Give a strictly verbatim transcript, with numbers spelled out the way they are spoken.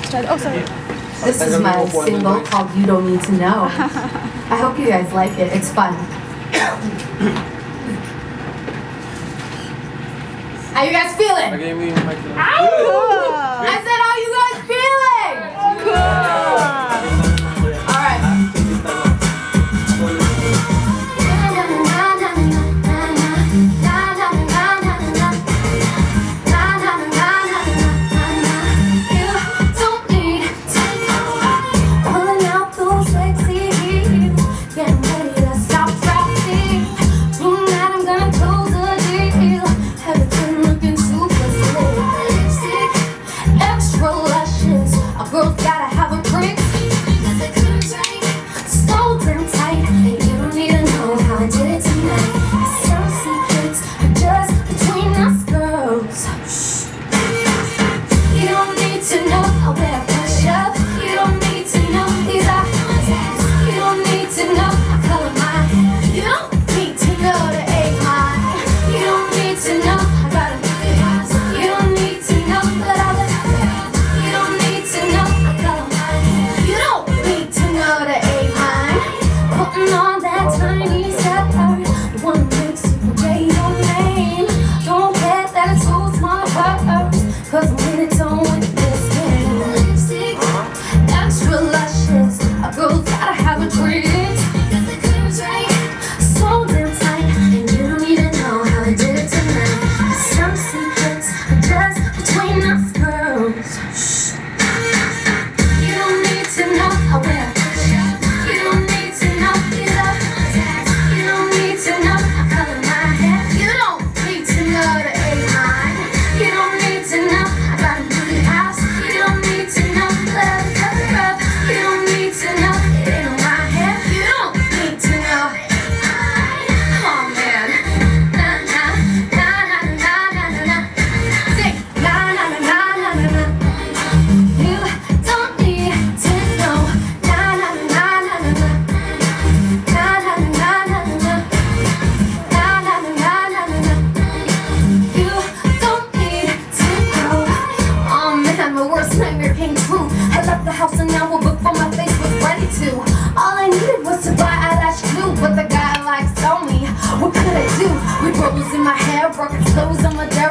Estrada. Oh, sorry. This is my single called You Don't Need to Know. I hope you guys like it. It's fun. How you guys feeling? I said, how you guys feeling? Cool. All right. In my hair, broken clothes on my dirt.